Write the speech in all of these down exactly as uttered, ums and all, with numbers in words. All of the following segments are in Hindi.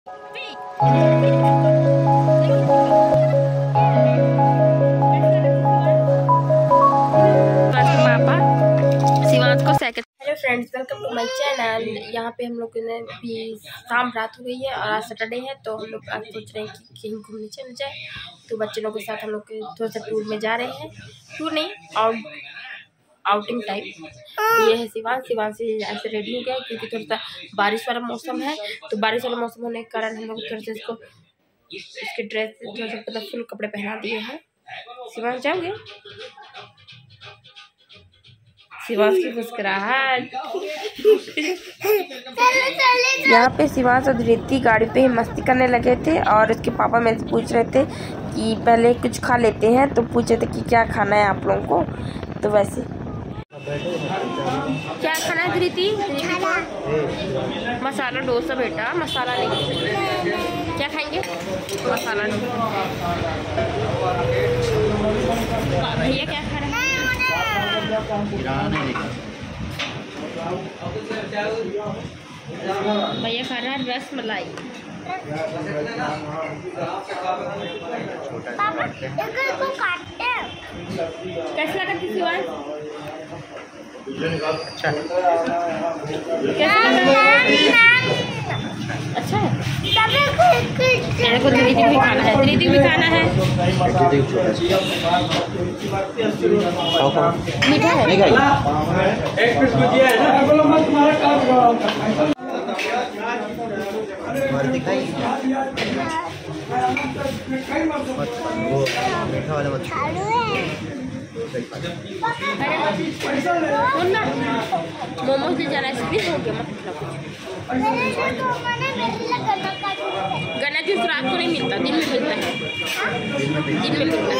Hello friends, welcome to my channel. यहाँ पे हम लोग ने भी शाम रात हो गई है और आज सैटरडे है, तो हम लोग आज सोच रहे हैं कि कहीं घूमने चले जाए। तो बच्चे लोगों के साथ हम लोग थोड़ा सा टूर में जा रहे हैं। टूर नहीं, आउट आउटिंग टाइप। ये है शिवांश। शिवांश से ऐसे रेडी हो गया क्योंकि थोड़ा सा बारिश वाला मौसम है। तो बारिश वाला मौसम होने के कारण हम लोग थोड़ा सा इसको इसके ड्रेस थोड़ा सा मतलब फुल कपड़े पहना दिए हैं। शिवांश जाओगे? शिवांश की मुस्कुराहट। यहाँ पे शिवांश और धृति गाड़ी पे मस्ती करने लगे थे और उसके पापा मेरे से पूछ रहे थे कि पहले कुछ खा लेते हैं। तो पूछे थे कि क्या खाना है आप लोगों को। तो वैसे क्या खाना है धृति? मसाला डोसा बेटा, मसाला नहीं। क्या खाएंगे? मसाला नहीं। भैया क्या खा रहे हैं? भैया खा रहा है रस मलाई। कैसा लगा शिवांश? अच्छा है। अच्छा है। मेरे को धृति भी खाना है। धृति भी खाना है। मीठा है। एक पीस भुजिया है ना। वो मीठा वाला मत। मोमोज ले जाना आइसक्रीम हो गया। मतलब गन्ना जूस रात को नहीं मिलता, दिन में मिलता है। दिन में मिलता है।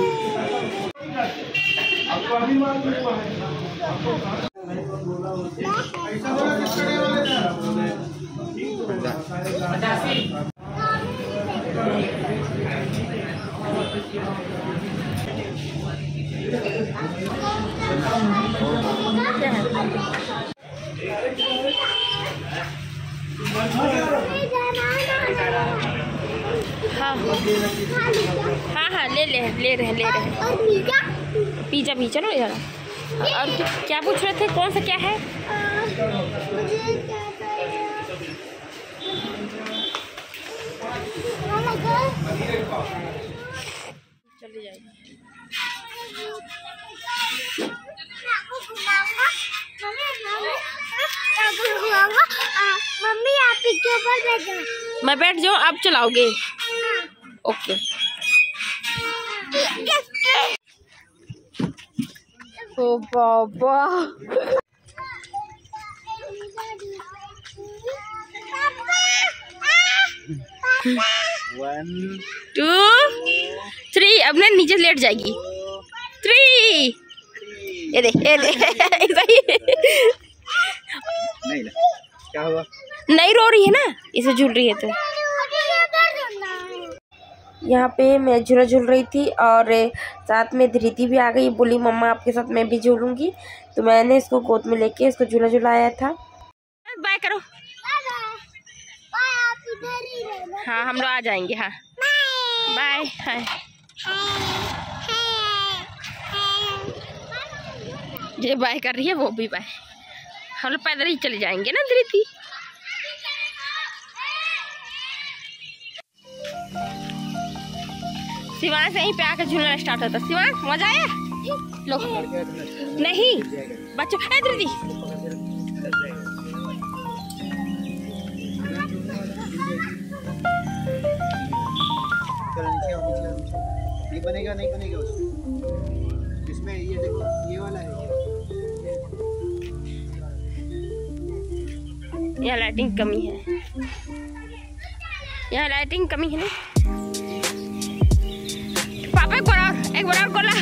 हाँ हाँ हाँ ले ले ले रहे ले रहे पिज्जा भी चलो यार। और क्या पूछ रहे थे? कौन सा क्या है? चलिए जाइए। मम्मी आप के ऊपर बैठ जाओ। मैं बैठ जाऊँ? आप चलाओगे? ओके। ओ बाबा। One two three. अब ना नीचे लेट जाएगी। थ्री। ये देख ये देख नहीं ना। क्या हुआ? नहीं रो रही है ना, इसे झूल रही है। तो यहाँ पे मैं झूला झूल रही थी और साथ में धृति भी आ गई। बोली मम्मा आपके साथ मैं भी झूलूंगी। तो मैंने इसको गोद में लेके इसको झूला झूलाया था। बाय करो। हाँ हम लोग आ जाएंगे। हाँ बाय। हाय ये बाय कर रही है, वो भी बाय। हम लोग पैदल ही चले जाएंगे ना धृति। शिवांश यहीं पे आकर झूलना स्टार्ट होता। शिवांश मजा आया? लो नहीं बच्चों है धृति। नहीं बनेगा नहीं बनेगा इसमें। ये देखो ये वाला है। यहाँ लाइटिंग कमी है। यहाँ लाइटिंग कमी है ना। पापा एक बार और एक बार और खोला।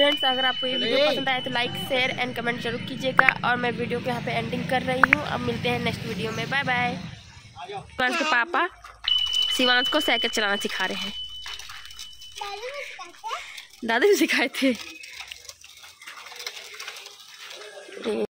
फ्रेंड्स अगर आपको ये वीडियो पसंद आए तो लाइक शेयर एंड कमेंट जरूर कीजिएगा। और मैं वीडियो को यहाँ पे एंडिंग कर रही हूँ। अब मिलते हैं नेक्स्ट वीडियो में। Bye bye. शिवांश के पापा शिवांश को साइकिल चलाना सिखा रहे हैं। दादा भी सिखाए थे।